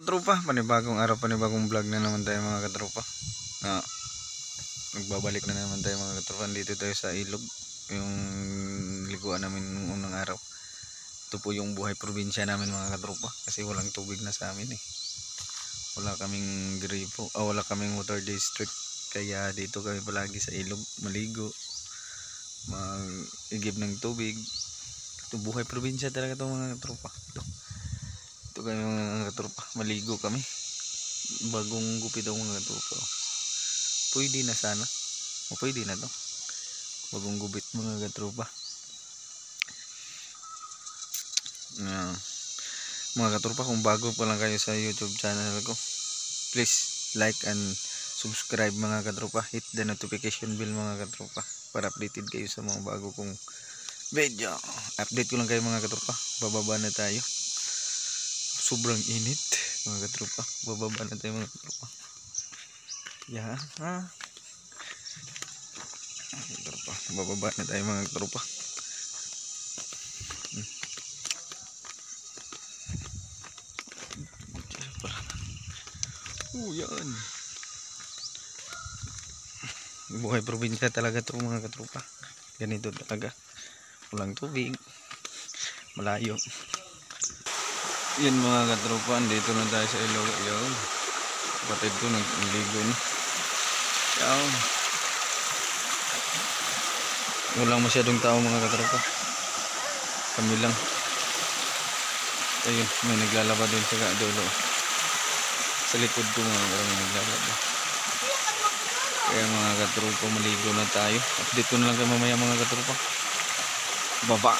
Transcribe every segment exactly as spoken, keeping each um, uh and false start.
Katropa, panibagong araw, panibagong vlog na naman tayo mga katropa. Na nagbabalik na naman tayo mga katropa. Dito tayo sa ilog, yung liguan namin nung unang araw. Ito po yung buhay probinsya namin mga katropa, kasi walang tubig na sa amin eh. Wala kaming gripo, oh, wala kaming water district, kaya dito kami palagi sa ilog maligo, mag-igib ng tubig. Ito buhay probinsya talaga ito mga katropa. Ito ito kami mga katropa, maligo kami bagong gupit ang mga katropa. Pwede na sana, o pwede na to, bagong gupit mga katropa. Uh, mga katropa, kung bago pa lang kayo sa YouTube channel ko, please like and subscribe mga katropa. Hit the notification bell mga katropa para updated kayo sa mga bago kong video. Update ko lang kayo mga katropa, bababa na tayo. Sobrang init mga katropa, bababa na tayo mga katropa. Yan ha, katropa, bababa na tayo mga katropa. hmm. Oh yan, buhay probinsya talaga ito mga katropa. Ganito talaga, walang tubig, malayo. Yan mga katropa, dito na tayo sa ilog. Yan, kapatid ko nagligo na. Yan, walang masyadong tao mga katropa, kami lang. Ayun, may naglalaba din sa dulo, sa likod ko mga katropa naglalaba. Kaya mga katropa, maligo na tayo. Update ko na lang kayo mamaya mga katropa. Baba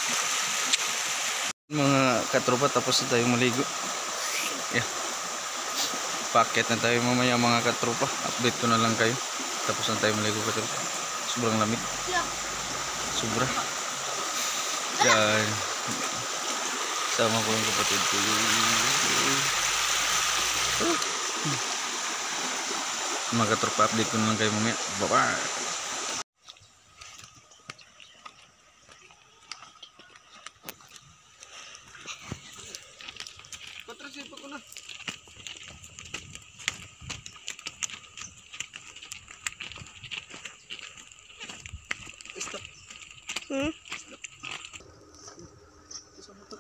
mga katropa, tapos na tayo maligo. Yeah, packet na tayo mamaya mga katropa. Update ko na lang kayo, tapos na tayo maligo katropa. Sobrang lamig, sobra. Yan, sama ko yung kapatid ko. Mga katropa, update ko na lang kayo mamaya. Bye bye. Patrasipa ko na. Stop. Hmm? Stop. Isa mo to.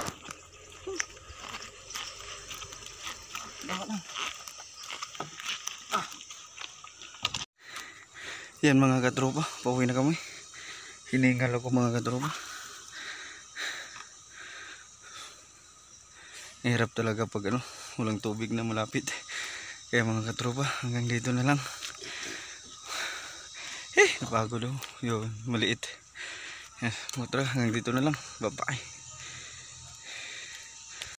Baka na. Ah. Yan mga katropa, pauwi na kami. Hiningal ako mga katropa. Hirap talaga pag ano, walang tubig na malapit. Kaya mga katropa, hanggang dito na lang. Eh, napagod daw. Yun, maliit. Yan, mutra, hanggang dito na lang. Bye bye.